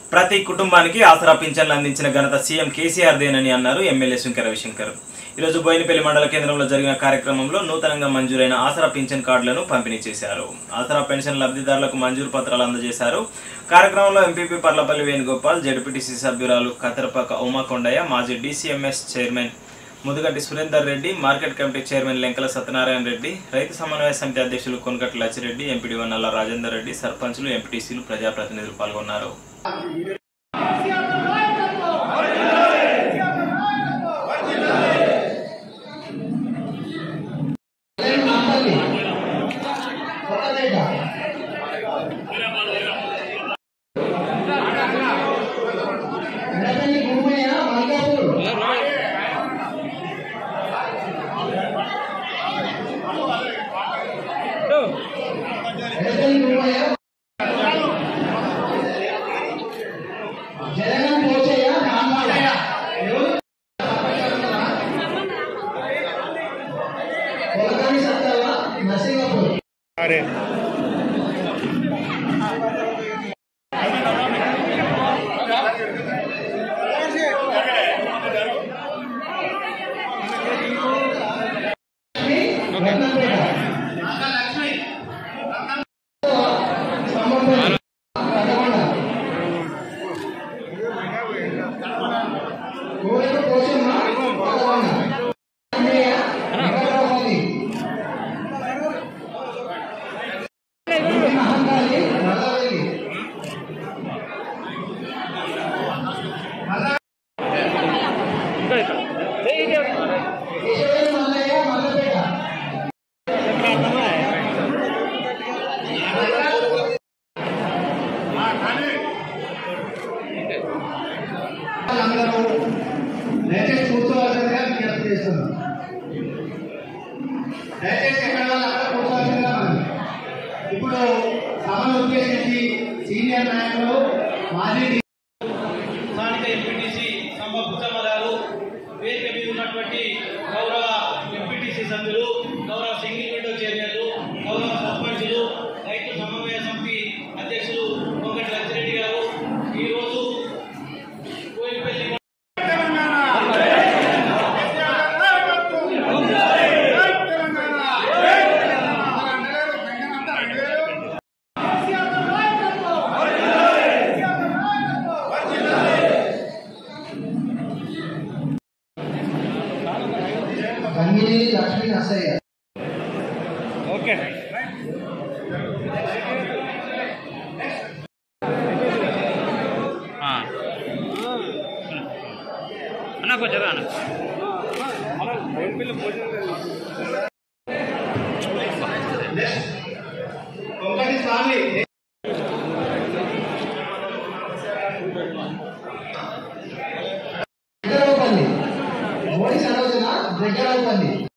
ప్రతి కుటుంబానికి ఆసరా పింఛన్లు అందించిన ఘనత సీఎం కేసీఆర్ దేనని అన్నారు MLA సుంకె రవి శంకర్. ఈరోజు బోయినపల్లి మండల కేంద్రంలో జరిగిన కార్యక్రమంలో నూతనంగా మంజూరైన ఆసరా పింఛన్ కార్డులను పంపిణీ చేశారు. ఆసరా పెన్షన్ లబ్ధిదారులకు మంజూరు పత్రాలు అందజేశారు. కార్యక్రమంలో ఎంపీపీ పర్లపల్లి వేణుగోపాల్, జడ్పీటీసీ సభ్యురాలు కతరపాక ఉమాకొండయ్య, మాజీ DCMS chairman Mudugunti Surender Reddy, market committee chairman Lenkala Satyanarayana Reddy, రైతు సమన్వయ సమితి అధ్యక్షులు కొనకట్ల లచ్చిరెడ్డి, ఎంపీడీఓ నల్ల రాజేందర్ రెడ్డి, సర్పంచులు, ఎంపీటీసీలు, ప్రజాప్రతినిధులు పాల్గొన్నారు. ఇప్పుడు సభను ఉద్దేశించి సీనియర్ నాయకులు మాజీ స్థానిక ఎంపీటీసీ సంబుచ్చమ్మ గారు, వేదిక మీద ఉన్నటువంటి గౌరవ ఎంపీటీసీ సభ్యులు, గౌరవ సింగిల్ విండో చైర్మన్లు, గౌరవ సర్పంచులు, రైతు సమన్వయ సమితి అధ్యక్షులు కొనకట్ల లచ్చిరెడ్డి గారు ఈరోజు బోయినపల్లి లక్ష్మీ నర్సయ్య. ఓకే అన్న కొంచెం అన్న స్వామి దగ్గర